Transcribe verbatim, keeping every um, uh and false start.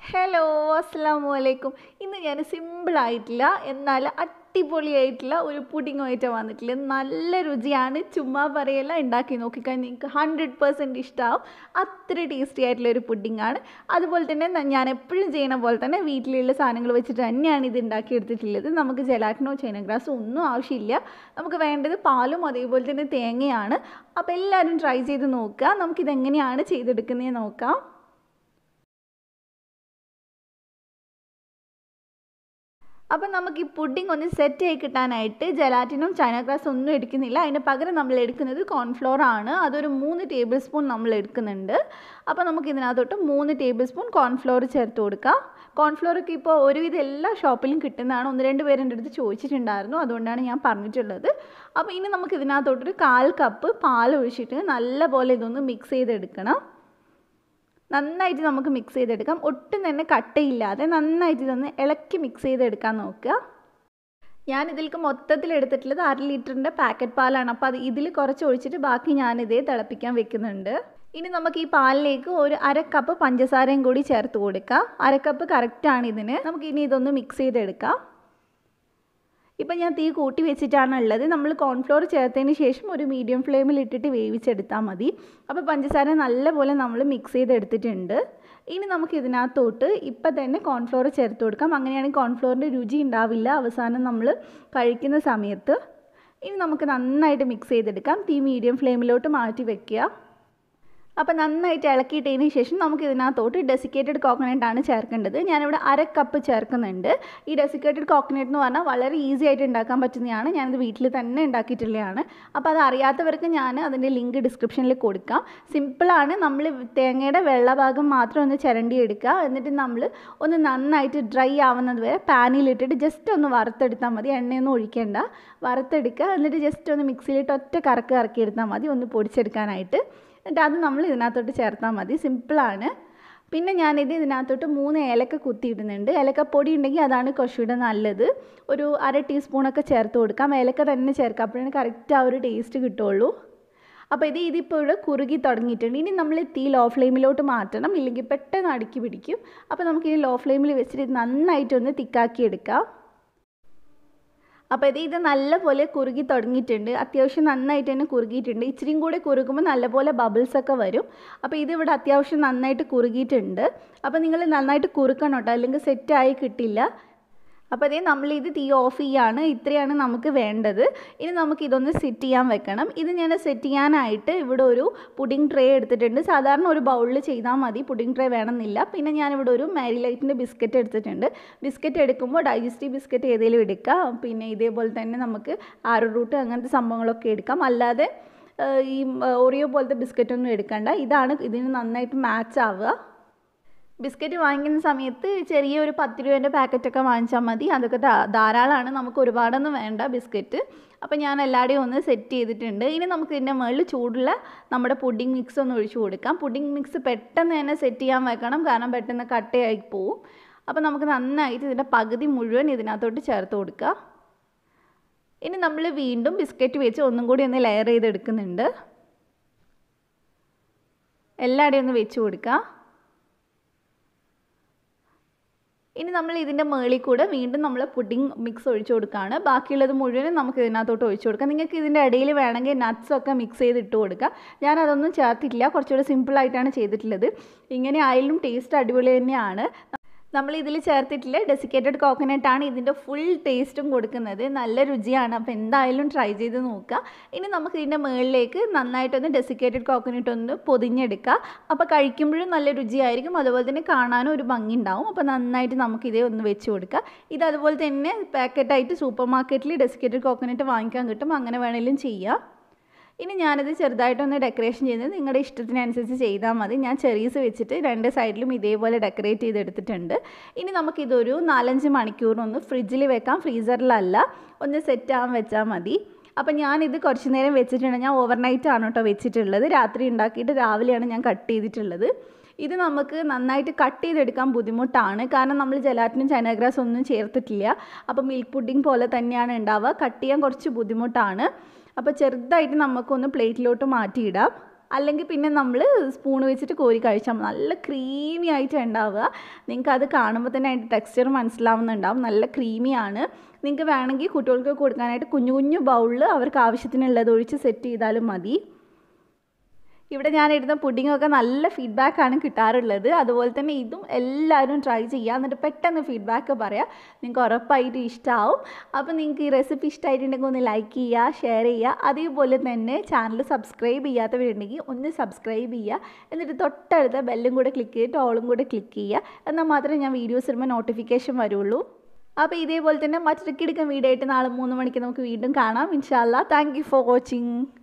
Hello അസ്സലാമു അലൈക്കും. ഇന്ന് ഞാൻ സിമ്പിളായിട്ടില്ല എന്നാൽ അടിപൊളിയായിട്ടുള്ള ഒരു പുഡിങ്ങുമായിട്ട് വന്നിട്ടുള്ളത്. നല്ല രുചിയാണ്, ചുമ്മാ പറയല്ല, ഉണ്ടാക്കി നോക്കിക്കഴിഞ്ഞാൽ നിങ്ങൾക്ക് ഹൺഡ്രഡ് പെർസെൻറ്റ് ഇഷ്ടമാവും. അത്ര ടേസ്റ്റി ആയിട്ടുള്ളൊരു പുഡിങ്ങാണ്. അതുപോലെ തന്നെ ഞാൻ എപ്പോഴും ചെയ്യുന്ന പോലെ തന്നെ വീട്ടിലുള്ള സാധനങ്ങൾ വെച്ചിട്ട് തന്നെയാണ് ഇത് ഉണ്ടാക്കിയെടുത്തിട്ടുള്ളത്. നമുക്ക് ജലാറ്റിനോ ചൈനാഗ്രാസോ ഒന്നും ആവശ്യമില്ല. നമുക്ക് വേണ്ടത് പാലും അതേപോലെ തന്നെ തേങ്ങയാണ്. അപ്പോൾ എല്ലാവരും ട്രൈ ചെയ്ത് നോക്കുക. നമുക്കിതെങ്ങനെയാണ് ചെയ്തെടുക്കുന്നത് നോക്കാം. അപ്പം നമുക്ക് ഈ പുഡിംഗ് ഒന്ന് സെറ്റ് ആയി കിട്ടാനായിട്ട് ജലാറ്റിനും ചൈനാഗ്രാസും ഒന്നും എടുക്കുന്നില്ല. അതിന് പകരം നമ്മൾ എടുക്കുന്നത് കോൺഫ്ലോർ ആണ്. അതൊരു മൂന്ന് ടേബിൾ സ്പൂൺ നമ്മൾ എടുക്കുന്നുണ്ട്. അപ്പോൾ നമുക്ക് ഇതിനകത്തോട്ട് മൂന്ന് ടേബിൾ സ്പൂൺ കോൺഫ്ലോർ ചേർത്ത് കൊടുക്കാം. കോൺഫ്ലോറൊക്കെ ഇപ്പോൾ ഒരുവിധം എല്ലാ ഷോപ്പിലും കിട്ടുന്നതാണ്. ഒന്ന് രണ്ട് പേരെൻ്റെ അടുത്ത് ചോദിച്ചിട്ടുണ്ടായിരുന്നു, അതുകൊണ്ടാണ് ഞാൻ പറഞ്ഞിട്ടുള്ളത്. അപ്പോൾ ഇനി നമുക്ക് ഇതിനകത്തോട്ടൊരു കാൽ കപ്പ് പാൽ ഒഴിച്ചിട്ട് നല്ലപോലെ ഇതൊന്ന് മിക്സ് ചെയ്തെടുക്കണം. നന്നായിട്ട് നമുക്ക് മിക്സ് ചെയ്തെടുക്കാം. ഒട്ടും തന്നെ കട്ടയില്ലാതെ നന്നായിട്ട് ഇതൊന്ന് ഇളക്കി മിക്സ് ചെയ്തെടുക്കാൻ നോക്കുക. ഞാനിതിലേക്ക് മൊത്തത്തിൽ എടുത്തിട്ടുള്ളത് അര ലിറ്ററിൻ്റെ പാക്കറ്റ് പാലാണ്. അപ്പോൾ അത് ഇതിൽ കുറച്ച് ഒഴിച്ചിട്ട് ബാക്കി ഞാനിതേ തിളപ്പിക്കാൻ വെക്കുന്നുണ്ട്. ഇനി നമുക്ക് ഈ പാലിലേക്ക് ഒരു അര കപ്പ് പഞ്ചസാരയും കൂടി ചേർത്ത് കൊടുക്കാം. അര കപ്പ് കറക്റ്റാണ് ഇതിന്. നമുക്ക് ഇനി ഇതൊന്ന് മിക്സ് ചെയ്തെടുക്കാം. ഇപ്പം ഞാൻ തീ കൂട്ടി വെച്ചിട്ടാണ് ഉള്ളത്. നമ്മൾ കോൺഫ്ലോർ ചേർത്തതിന് ശേഷം ഒരു മീഡിയം ഫ്ലെയിമിൽ ഇട്ടിട്ട് വേവിച്ചെടുത്താൽ മതി. അപ്പോൾ പഞ്ചസാര നല്ലപോലെ നമ്മൾ മിക്സ് ചെയ്തെടുത്തിട്ടുണ്ട്. ഇനി നമുക്ക് ഇതിനകത്തോട്ട് ഇപ്പം തന്നെ കോൺഫ്ലോർ ചേർത്ത് കൊടുക്കാം. അങ്ങനെയാണെങ്കിൽ കോൺഫ്ലോറിൻ്റെ രുചി ഉണ്ടാവില്ല അവസാനം നമ്മൾ കഴിക്കുന്ന സമയത്ത്. ഇനി നമുക്ക് നന്നായിട്ട് മിക്സ് ചെയ്തെടുക്കാം. തീ മീഡിയം ഫ്ലെയിമിലോട്ട് മാറ്റി വയ്ക്കുക. അപ്പോൾ നന്നായിട്ട് ഇളക്കിയിട്ടതിന് ശേഷം നമുക്ക് ഇതിനകത്തോട്ട് ഡെസിക്കേറ്റഡ് കോക്കനട്ടാണ് ചേർക്കേണ്ടത്. ഞാനിവിടെ അര കപ്പ് ചേർക്കുന്നുണ്ട്. ഈ ഡെസിക്കേറ്റഡ് കോക്കനട്ട് എന്ന് പറഞ്ഞാൽ വളരെ ഈസി ആയിട്ട് ഉണ്ടാക്കാൻ പറ്റുന്നതാണ്. ഞാനത് വീട്ടിൽ തന്നെ ഉണ്ടാക്കിയിട്ടുള്ളതാണ്. അപ്പോൾ അത് അറിയാത്തവർക്ക് ഞാൻ അതിൻ്റെ ലിങ്ക് ഡിസ്ക്രിപ്ഷനിൽ കൊടുക്കാം. സിമ്പിളാണ്. നമ്മൾ തേങ്ങയുടെ വെള്ള ഭാഗം മാത്രം ഒന്ന് ചിരണ്ടി എടുക്കുക. എന്നിട്ട് നമ്മൾ ഒന്ന് നന്നായിട്ട് ഡ്രൈ ആവുന്നത് വരെ പാനിലിട്ടിട്ട് ജസ്റ്റ് ഒന്ന് വറുത്തെടുത്താൽ മതി. എണ്ണയൊന്നും ഒഴിക്കേണ്ട. വറുത്തെടുക്കുക. എന്നിട്ട് ജസ്റ്റ് ഒന്ന് മിക്സിയിലിട്ട് ഒറ്റ കറക്ക് കറക്കി എടുത്താൽ മതി, ഒന്ന് പൊടിച്ചെടുക്കാനായിട്ട്. എന്നിട്ട് അത് നമ്മൾ ഇതിനകത്തോട്ട് ചേർത്താൽ മതി. സിമ്പിളാണ്. പിന്നെ ഞാനിത് ഇതിനകത്തോട്ട് മൂന്ന് ഏലക്ക കുത്തിയിടുന്നുണ്ട്. ഏലക്കപ്പൊടി ഉണ്ടെങ്കിൽ അതാണ് കുറച്ചുകൂടെ നല്ലത്. ഒരു അര ടീസ്പൂണൊക്കെ ചേർത്ത് കൊടുക്കാം. ഏലക്ക തന്നെ ചേർക്കാം, അപ്പോഴാണ് കറക്റ്റ് ആ ഒരു ടേസ്റ്റ് കിട്ടുള്ളൂ. അപ്പോൾ ഇത് ഇതിപ്പോൾ ഇവിടെ കുറുകി തുടങ്ങിയിട്ടുണ്ട്. ഇനി നമ്മൾ തീ ലോ ഫ്ലെയിമിലോട്ട് മാറ്റണം, ഇല്ലെങ്കിൽ പെട്ടെന്ന് അടുക്കി പിടിക്കും. അപ്പോൾ നമുക്കിനി ലോ ഫ്ലെയിമിൽ വെച്ചിട്ട് ഇത് നന്നായിട്ടൊന്ന് തിക്കാക്കി എടുക്കാം. അപ്പോൾ ഇത് ഇത് നല്ലപോലെ കുറുകി തുടങ്ങിയിട്ടുണ്ട്. അത്യാവശ്യം നന്നായിട്ട് തന്നെ കുറുകിയിട്ടുണ്ട്. ഇച്ചിരിയും കൂടെ കുറുകുമ്പോൾ നല്ലപോലെ ബബിൾസൊക്കെ വരും. അപ്പോൾ ഇതിവിടെ അത്യാവശ്യം നന്നായിട്ട് കുറുകിയിട്ടുണ്ട്. അപ്പോൾ നിങ്ങൾ നന്നായിട്ട് കുറുക്കണം കേട്ടോ, അല്ലെങ്കിൽ സെറ്റായി കിട്ടില്ല. അപ്പോൾ അതേ നമ്മളിത് തീ ഓഫ് ചെയ്യാണ്. ഇത്രയാണ് നമുക്ക് വേണ്ടത്. ഇനി നമുക്ക് ഇതൊന്ന് സെറ്റ് ചെയ്യാൻ വെക്കണം. ഇത് ഞാൻ സെറ്റ് ചെയ്യാനായിട്ട് ഇവിടെ ഒരു പുഡിംഗ് ട്രേ എടുത്തിട്ടുണ്ട്. സാധാരണ ഒരു ബൗളിൽ ചെയ്താൽ മതി, പുഡിംഗ് ട്രേ വേണമെന്നില്ല. പിന്നെ ഞാനിവിടെ ഒരു മാരിലൈറ്റിൻ്റെ ബിസ്ക്കറ്റ് എടുത്തിട്ടുണ്ട്. ബിസ്ക്കറ്റ് എടുക്കുമ്പോൾ ഡൈജസ്റ്റീവ് ബിസ്ക്കറ്റ് ഏതെങ്കിലും എടുക്കാം. പിന്നെ ഇതേപോലെ തന്നെ നമുക്ക് ആരോ റൂട്ട് അങ്ങനത്തെ സംഭവങ്ങളൊക്കെ എടുക്കാം. അല്ലാതെ ഈ ഓറിയോ പോലത്തെ ബിസ്ക്കറ്റൊന്നും എടുക്കണ്ട. ഇതാണ് ഇതിന് നന്നായിട്ട് മാച്ച് ആവുക. ബിസ്ക്കറ്റ് വാങ്ങിക്കുന്ന സമയത്ത് ചെറിയൊരു പത്ത് രൂപേൻ്റെ പാക്കറ്റൊക്കെ വാങ്ങിച്ചാൽ മതി. അതൊക്കെ ധാരാളമാണ്, നമുക്ക് ഒരുപാടൊന്നും വേണ്ട ബിസ്ക്കറ്റ്. അപ്പോൾ ഞാൻ എല്ലാവരുടെയും ഒന്ന് സെറ്റ് ചെയ്തിട്ടുണ്ട്. ഇനി നമുക്ക് ഇതിൻ്റെ മുകളിൽ ചൂടുള്ള നമ്മുടെ പുഡിംഗ് മിക്സ് ഒന്ന് ഒഴിച്ചു കൊടുക്കാം. പുഡിംഗ് മിക്സ് പെട്ടെന്ന് തന്നെ സെറ്റ് ചെയ്യാൻ വെക്കണം, കാരണം പെട്ടെന്ന് കട്ടയായി പോവും. അപ്പോൾ നമുക്ക് നന്നായിട്ട് ഇതിൻ്റെ പകുതി മുഴുവൻ ഇതിനകത്തോട്ട് ചേർത്ത് കൊടുക്കുക. ഇനി നമ്മൾ വീണ്ടും ബിസ്ക്കറ്റ് വെച്ച് ഒന്നും കൂടി ഒന്ന് ലെയർ ചെയ്തെടുക്കുന്നുണ്ട്. എല്ലാവരുടെയും ഒന്ന് വെച്ച് കൊടുക്കുക. ഇനി നമ്മൾ ഇതിൻ്റെ മുകളിൽ കൂടെ വീണ്ടും നമ്മൾ പുഡിംഗ് മിക്സ് ഒഴിച്ചു കൊടുക്കുകയാണ്. ബാക്കിയുള്ളത് മുഴുവനും നമുക്ക് ഇതിനകത്തോട്ട് ഒഴിച്ചു കൊടുക്കാം. നിങ്ങൾക്ക് ഇതിൻ്റെ ഇടയിൽ വേണമെങ്കിൽ നട്ട്സൊക്കെ മിക്സ് ചെയ്ത് ഇട്ട് കൊടുക്കുക. ഞാനതൊന്നും ചേർത്തിട്ടില്ല, കുറച്ചുകൂടെ സിമ്പിളായിട്ടാണ് ചെയ്തിട്ടുള്ളത്. ഇങ്ങനെ ആയാലും ടേസ്റ്റ് അടിപൊളി തന്നെയാണ്. നമ്മൾ ഇതിൽ ചേർത്തിട്ടില്ല ഡെസിക്കേറ്റഡ് കോക്കനട്ടാണ് ഇതിൻ്റെ ഫുൾ ടേസ്റ്റും കൊടുക്കുന്നത്. നല്ല രുചിയാണ്. അപ്പോൾ എന്തായാലും ട്രൈ ചെയ്ത് നോക്കുക. ഇനി നമുക്ക് ഇതിൻ്റെ മുകളിലേക്ക് നന്നായിട്ടൊന്ന് ഡെസിക്കേറ്റഡ് കോക്കനട്ട് ഒന്ന് പൊതിഞ്ഞെടുക്കുക. അപ്പോൾ കഴിക്കുമ്പോഴും നല്ല രുചിയായിരിക്കും, അതുപോലെ തന്നെ കാണാനും ഒരു ഭംഗി ഉണ്ടാവും. അപ്പോൾ നന്നായിട്ട് നമുക്കിതേ ഒന്ന് വെച്ച് കൊടുക്കുക. ഇത് അതുപോലെ തന്നെ പാക്കറ്റായിട്ട് സൂപ്പർ മാർക്കറ്റിൽ ഡെസിക്കേറ്റഡ് കോക്കനട്ട് വാങ്ങിക്കാൻ കിട്ടും, അങ്ങനെ വേണമെങ്കിലും ചെയ്യാം. ഇനി ഞാനിത് ചെറുതായിട്ടൊന്ന് ഡെക്കറേഷൻ ചെയ്യുന്നത് നിങ്ങളുടെ ഇഷ്ടത്തിനനുസരിച്ച് ചെയ്താൽ മതി. ഞാൻ ചെറീസ് വെച്ചിട്ട് രണ്ട് സൈഡിലും ഇതേപോലെ ഡെക്കറേറ്റ് ചെയ്തെടുത്തിട്ടുണ്ട്. ഇനി നമുക്കിതൊരു നാലഞ്ച് മണിക്കൂറിനൊന്ന് ഫ്രിഡ്ജിൽ വെക്കാം, ഫ്രീസറിലല്ല. ഒന്ന് സെറ്റ് ആവാൻ വെച്ചാൽ മതി. അപ്പോൾ ഞാനിത് കുറച്ച് നേരം വെച്ചിട്ടുണ്ട്. ഞാൻ ഓവർനൈറ്റ് ആണ് കേട്ടോ വെച്ചിട്ടുള്ളത്. രാത്രി ഉണ്ടാക്കിയിട്ട് രാവിലെയാണ് ഞാൻ കട്ട് ചെയ്തിട്ടുള്ളത്. ഇത് നമുക്ക് നന്നായിട്ട് കട്ട് ചെയ്തെടുക്കാൻ ബുദ്ധിമുട്ടാണ്, കാരണം നമ്മൾ ജലാറ്റിനും ചൈനാഗ്രാസ് ഒന്നും ചേർത്തിട്ടില്ല. അപ്പോൾ മിൽക്ക് പുഡിംഗ് പോലെ തന്നെയാണ് ഉണ്ടാവുക. കട്ട് ചെയ്യാൻ കുറച്ച് ബുദ്ധിമുട്ടാണ്. അപ്പോൾ ചെറുതായിട്ട് നമുക്കൊന്ന് പ്ലേറ്റിലോട്ട് മാറ്റിയിടാം. അല്ലെങ്കിൽ പിന്നെ നമ്മൾ സ്പൂൺ വെച്ചിട്ട് കോരി കഴിച്ചാൽ മതി. നല്ല ക്രീമി ആയിട്ട് ഉണ്ടാവുക. നിങ്ങൾക്ക് അത് കാണുമ്പോൾ തന്നെ അതിൻ്റെ ടെക്സ്ചർ മനസ്സിലാവുന്നുണ്ടാവും. നല്ല ക്രീമിയാണ്. നിങ്ങൾക്ക് വേണമെങ്കിൽ കുട്ടികൾക്ക് കൊടുക്കാനായിട്ട് കുഞ്ഞു കുഞ്ഞു ബൗളിൽ അവർക്ക് ആവശ്യത്തിനുള്ളത് ഒഴിച്ച് സെറ്റ് ചെയ്താലും മതി. ഇവിടെ ഞാൻ ഇടുന്ന പുഡിങ്ങൊക്കെ നല്ല ഫീഡ്ബാക്കാണ് കിട്ടാറുള്ളത്. അതുപോലെ തന്നെ ഇതും എല്ലാവരും ട്രൈ ചെയ്യുക. എന്നിട്ട് പെട്ടെന്ന് ഫീഡ്ബാക്ക് പറയാം. നിങ്ങൾക്ക് ഉറപ്പായിട്ട് ഇഷ്ടമാവും. അപ്പോൾ നിങ്ങൾക്ക് ഈ റെസിപ്പി ഇഷ്ടമായിട്ടുണ്ടെങ്കിൽ ഒന്ന് ലൈക്ക് ചെയ്യുക, ഷെയർ ചെയ്യുക. അതേപോലെ തന്നെ ചാനൽ സബ്സ്ക്രൈബ് ചെയ്യാത്തവരുണ്ടെങ്കിൽ ഒന്ന് സബ്സ്ക്രൈബ് ചെയ്യുക. എന്നിട്ട് തൊട്ടടുത്ത ബെല്ലും കൂടെ ക്ലിക്ക് ചെയ്തിട്ട് ഓളും കൂടെ ക്ലിക്ക് ചെയ്യുക. എന്നാൽ മാത്രമേ ഞാൻ വീഡിയോസ് ഇടുമ്പോൾ നോട്ടിഫിക്കേഷൻ വരുള്ളൂ. അപ്പോൾ ഇതേപോലെ തന്നെ മറ്റൊരു കിടക്കൻ വീഡിയോ ആയിട്ട് നാളെ മൂന്ന് മണിക്ക് നമുക്ക് വീണ്ടും കാണാം ഇൻഷാ അല്ലാ. Thank you for watching.